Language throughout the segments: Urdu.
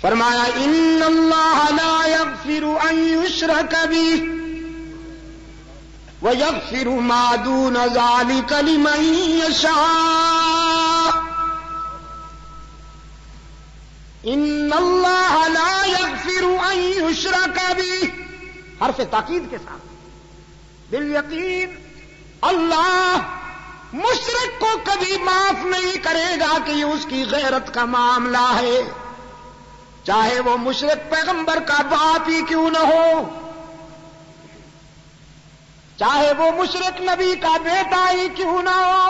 فرمایا ان اللہ لا یغفر ان یشرک بہ ویغفر ما دون ذلک لمن یشاء ان اللہ لا یغفر ان یشرک بہ، حرف تاکید کے ساتھ بالیقین اللہ مشرک کو کبھی معاف نہیں کرے گا کہ یہ اس کی غیرت کا معاملہ ہے، چاہے وہ مشرک پیغمبر کا باپ ہی کیوں نہ ہو، چاہے وہ مشرک نبی کا بیٹا ہی کیوں نہ ہو۔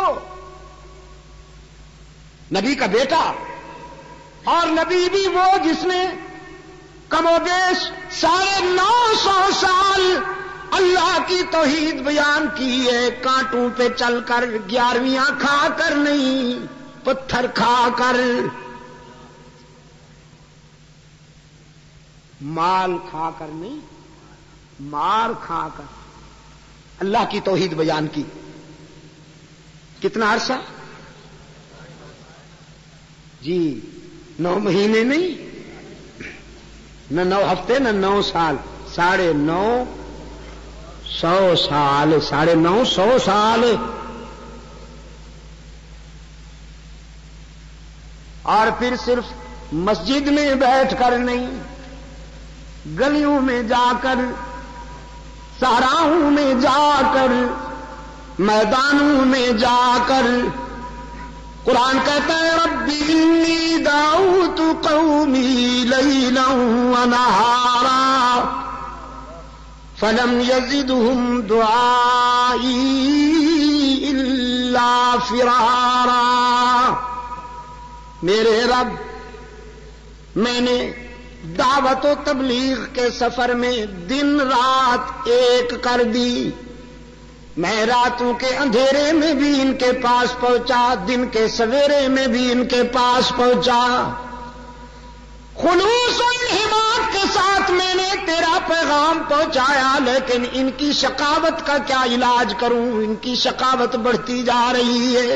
نبی کا بیٹا اور نبی بھی وہ جس نے کم و بیش 950 سال اللہ کی توحید بیان کی ہے، کانٹوں پہ چل کر، 11ویں کھا کر نہیں، پتھر کھا کر، مال کھا کر نہیں، مار کھا کر اللہ کی توحید بیان کی۔ کتنا عرصہ؟ جی 9 مہینے نہیں، نہ 9 ہفتے، نہ 9 سال، 950 سال، 950 سال۔ اور پھر صرف مسجد میں بیٹھ کر نہیں، گلیوں میں جا کر، صحراؤں میں جا کر، میدانوں میں جا کر قرآن کہتا ہے ربی انی دعوت قومی لیلا ونہارا فلم یزدہم دعائی الا فرارا۔ میرے رب، میں نے دعوت و تبلیغ کے سفر میں دن رات ایک کر دی، میں راتوں کے اندھیرے میں بھی ان کے پاس پہنچا، دن کے سویرے میں بھی ان کے پاس پہنچا، خلوص و انہماک کے ساتھ میں نے تیرا پیغام پہنچایا، لیکن ان کی شقاوت کا کیا علاج کروں، ان کی شقاوت بڑھتی جا رہی ہے۔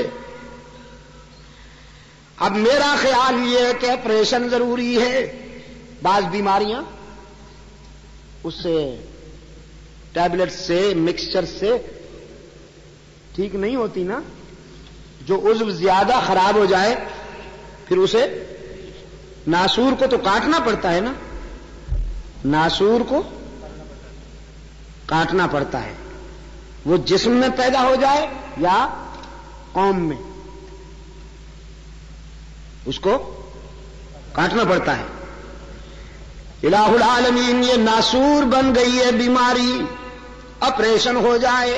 اب میرا خیال یہ ہے کہ آپریشن ضروری ہے۔ بعض بیماریاں اس سے ٹیبلٹ سے، مکسچر سے ٹھیک نہیں ہوتی نا، جو عضو زیادہ خراب ہو جائے پھر اسے ناسور کو تو کاٹنا پڑتا ہے نا، ناسور کو کاٹنا پڑتا ہے، وہ جسم میں پیدا ہو جائے یا قوم میں، اس کو کاٹنا پڑتا ہے۔ الہ العالمین یہ ناسور بن گئی ہے بیماری، آپریشن ہو جائے،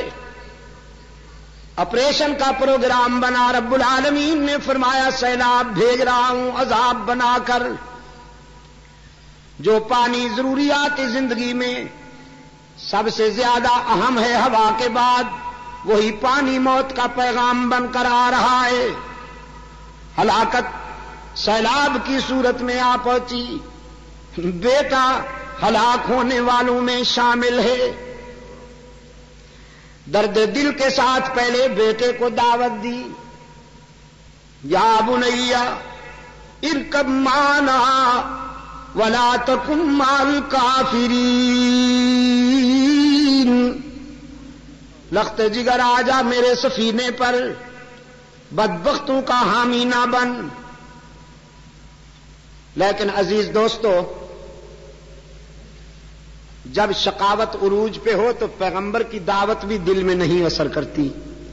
آپریشن کا پروگرام بنا، رب العالمین نے فرمایا سیلاب بھیج رہا ہوں عذاب بنا کر، جو پانی ضروریات زندگی میں سب سے زیادہ اہم ہے ہوا کے بعد، وہی پانی موت کا پیغام بن کر آ رہا ہے۔ ہلاکت سیلاب کی صورت میں آ پہنچی، بیٹا ہلاک ہونے والوں میں شامل ہے۔ درد دل کے ساتھ پہلے بیٹے کو دعوت دی، یا بنیا ارکب معنا ولا تکن مع الکافرین، لخت جگر آجا میرے سفینے پر، بدبختوں کا حامی نہ بن۔ لیکن عزیز دوستو، جب شقاوت عروج پہ ہو تو پیغمبر کی دعوت بھی دل میں نہیں اثر کرتی۔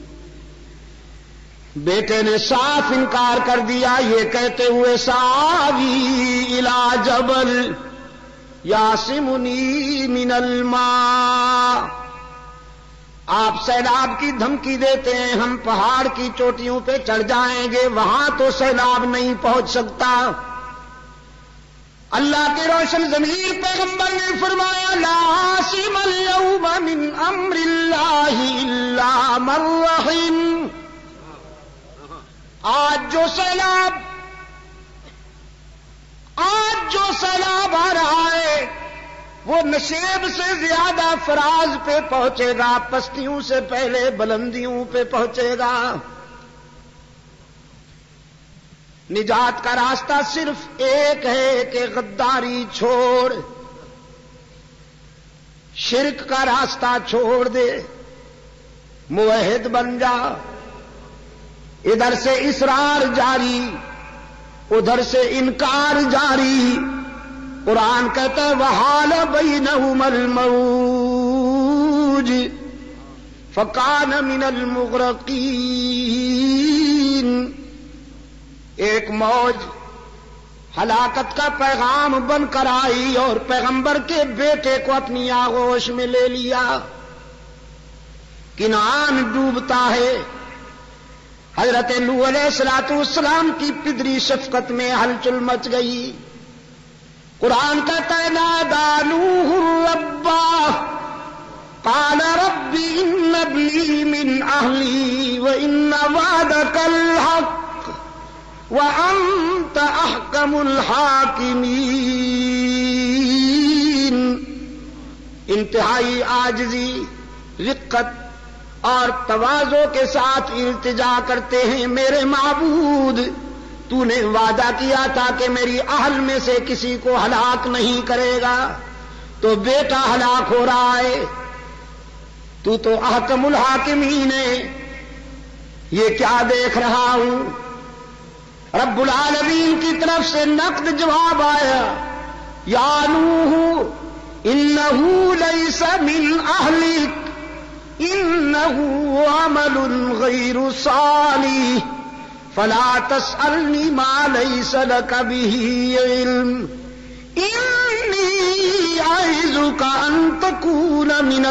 بیٹے نے صاف انکار کر دیا، یہ کہتے ہوئے ساوی الی جبل یعصمنی من الماء، آپ سیلاب کی دھمکی دیتے ہیں، ہم پہاڑ کی چوٹیوں پہ چڑھ جائیں گے، وہاں تو سیلاب نہیں پہنچ سکتا۔ اللہ کے روشن ضمیر پیغمبر نے فرمایا لا عاصم اليوم من امر اللہ الا من رحم، آج جو سیلاب آ رہا ہے وہ نشیب سے زیادہ فراز پہ پہنچے گا، پستیوں سے پہلے بلندیوں پہ پہنچے گا۔ نجات کا راستہ صرف ایک ہے کہ غداری چھوڑ، شرک کا راستہ چھوڑ دے، موحد بن جا۔ ادھر سے اصرار جاری، ادھر سے انکار جاری۔ قرآن کہتا ہے وحال بینہما الموج فکان من المغرقین۔ ایک موج ہلاکت کا پیغام بن کر آئی اور پیغمبر کے بیٹے کو اپنی آغوش میں لے لیا۔ کنعان ڈوبتا ہے۔ حضرت نوح علیہ السلام کی پدری شفقت میں ہلچل مچ گئی۔ قرآن کہتا ہے نادى نوح ربہ قال رب ان ابنی من اہلی وان وعدک الحق وانت احکم الحاکمین۔ انتہائی عاجزی، رقت اور تواضع کے ساتھ التجا کرتے ہیں، میرے معبود تو نے وعدہ کیا تھا کہ میری اہل میں سے کسی کو ہلاک نہیں کرے گا، تو بیٹا ہلاک ہو رہا ہے، تو احکم الحاکمین ہے، یہ کیا دیکھ رہا ہوں؟ رب العالمین کی طرف سے نقد جواب آیا یا نوح انہ لیس من اہلک انہ عمل غیر صالح فلا تسألنی ما لیس لک به علم انی اعظک ان تکون من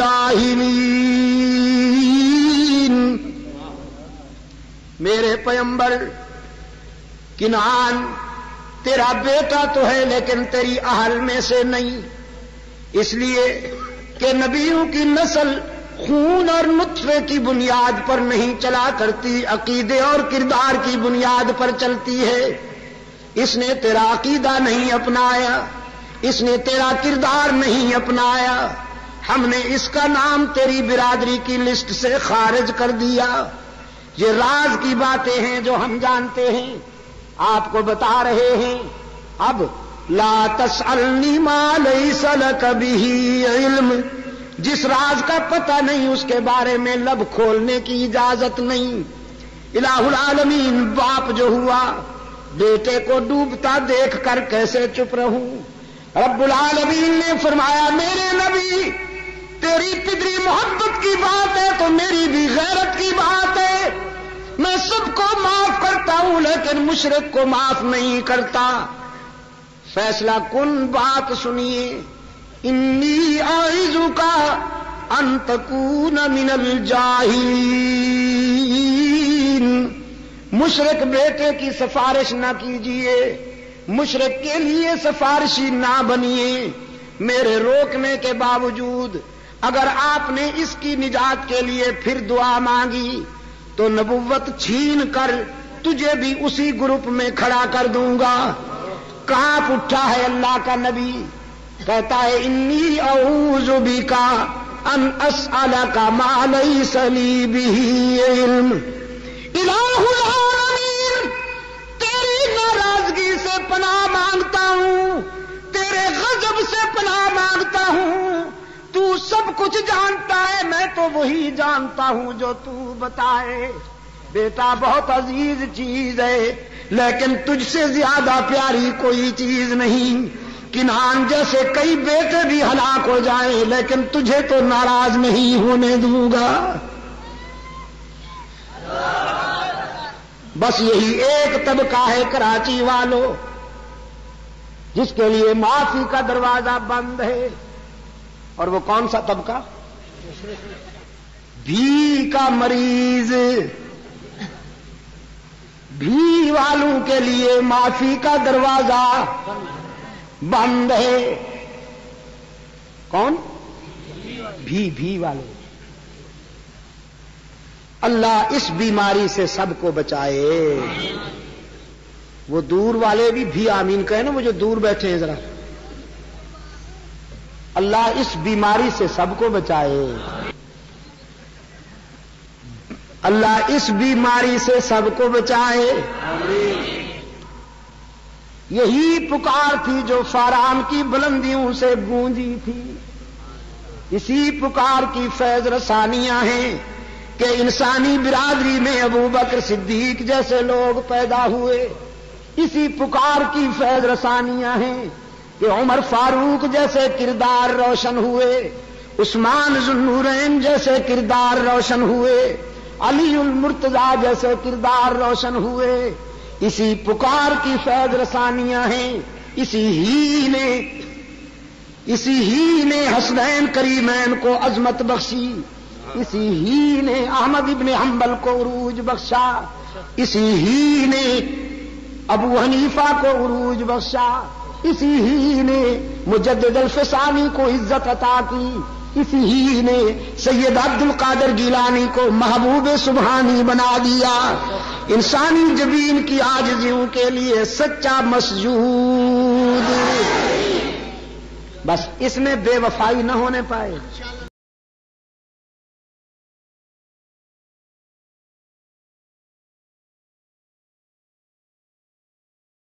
الجاہلین۔ میرے پیغمبر کنعان تیرا بیٹا تو ہے لیکن تیری اہل میں سے نہیں، اس لیے کہ نبیوں کی نسل خون اور نطفے کی بنیاد پر نہیں چلا کرتی، عقیدے اور کردار کی بنیاد پر چلتی ہے۔ اس نے تیرا عقیدہ نہیں اپنایا، اس نے تیرا کردار نہیں اپنایا، ہم نے اس کا نام تیری برادری کی لسٹ سے خارج کر دیا۔ یہ راز کی باتیں ہیں جو ہم جانتے ہیں، آپ کو بتا رہے ہیں۔ اب لا تسألنی ما لیس لک به علم، جس راز کا پتہ نہیں اس کے بارے میں لب کھولنے کی اجازت نہیں۔ الہ العالمین باپ جو ہوا، بیٹے کو ڈوبتا دیکھ کر کیسے چپ رہوں؟ رب العالمین نے فرمایا میرے نبی تیری پدری محبت کی بات ہے تو میری بھی غیرت کی بات ہے، میں سب کو معاف کرتا ہوں لیکن مشرک کو معاف نہیں کرتا۔ فیصلہ کن بات سنیے، انی اعظک ان تکون من الجاہلین۔ مشرک بیٹے کی سفارش نہ کیجیے، مشرک کے لیے سفارشی نہ بنیے۔ میرے روکنے کے باوجود اگر آپ نے اس کی نجات کے لیے پھر دعا مانگی تو نبوت چھین کر تجھے بھی اسی گروپ میں کھڑا کر دوں گا۔ کانپ اٹھا ہے اللہ کا نبی، کہتا ہے انی اعوذ بک ان اسألک ما لیس لی بہ علم۔ الہ العالمین تیری ناراضگی سے پناہ مانگتا ہوں، تیرے غضب سے پناہ مانگتا ہوں۔ تو سب کچھ جانتا ہے، میں تو وہی جانتا ہوں جو تو بتائے۔ بیٹا بہت عزیز چیز ہے لیکن تجھ سے زیادہ پیاری کوئی چیز نہیں۔ کنعان جیسے کئی بیٹے بھی ہلاک ہو جائیں لیکن تجھے تو ناراض نہیں ہونے دوں گا۔ بس یہی ایک طبقہ ہے کراچی والوں جس کے لیے معافی کا دروازہ بند ہے، اور وہ کون سا طبقہ؟ بھی کا مریض۔ بھی والوں کے لیے معافی کا دروازہ بند ہے۔ کون؟ بھی والے۔ اللہ اس بیماری سے سب کو بچائے۔ وہ دور والے بھی آمین کہیں نا، وہ جو دور بیٹھے ہیں ذرا۔ اللہ اس بیماری سے سب کو بچائے، اللہ اس بیماری سے سب کو بچائے۔ یہی پکار تھی جو فاران کی بلندیوں سے گونجی تھی. اسی پکار کی فیض رسانیاں ہیں کہ انسانی برادری میں ابو بکر صدیق جیسے لوگ پیدا ہوئے. اسی پکار کی فیض رسانیاں ہیں کہ عمر فاروق جیسے کردار روشن ہوئے, عثمان ذو النورین جیسے کردار روشن ہوئے, علی المرتضیٰ جیسے کردار روشن ہوئے. اسی پکار کی فیض رسانیاں ہیں. اسی ہی نے حسنین کریمین کو عظمت بخشی. اسی ہی نے احمد ابن حنبل کو عروج بخشا. اسی ہی نے ابو حنیفہ کو عروج بخشا. اسی ہی نے مجدد الفسانی کو عزت عطا کی. اسی ہی نے سید عبد القادر گیلانی کو محبوب سبحانی بنا دیا. انسانی جبین کی عاجزیوں کے لیے سچا مسجود. بس اس میں بے وفائی نہ ہونے پائے.